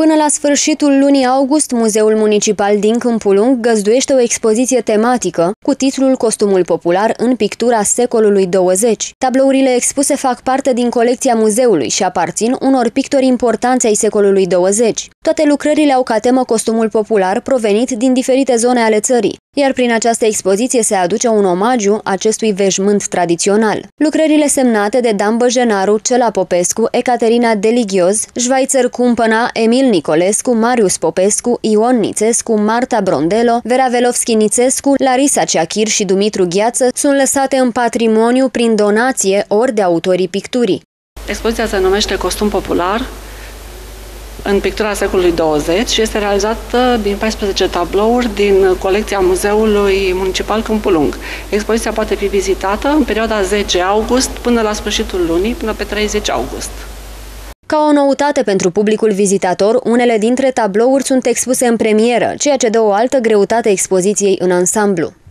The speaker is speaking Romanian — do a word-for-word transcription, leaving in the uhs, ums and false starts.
Până la sfârșitul lunii august, Muzeul Municipal din Câmpul Lung găzduiește o expoziție tematică cu titlul Costumul popular în pictura secolului douăzeci. Tablourile expuse fac parte din colecția muzeului și aparțin unor pictori importanți ai secolului douăzeci. Toate lucrările au ca temă costumul popular provenit din diferite zone ale țării, iar prin această expoziție se aduce un omagiu acestui veșmânt tradițional. Lucrările semnate de Dan Băjenaru, Cela Popescu, Ecaterina Deligioz, Schweitzer Cumpăna, Emil Nicolescu, Marius Popescu, Ion Nițescu, Marta Brondelo, Vera Velovski-Nițescu, Larisa Ceachir și Dumitru Gheață sunt lăsate în patrimoniu prin donație ori de autorii picturii. Expoziția se numește Costum popular în pictura secolului douăzeci și este realizată din paisprezece tablouri din colecția Muzeului Municipal Câmpul Lung. Expoziția poate fi vizitată în perioada zece august până la sfârșitul lunii, până pe treizeci august. Ca o noutate pentru publicul vizitator, unele dintre tablouri sunt expuse în premieră, ceea ce dă o altă greutate expoziției în ansamblu.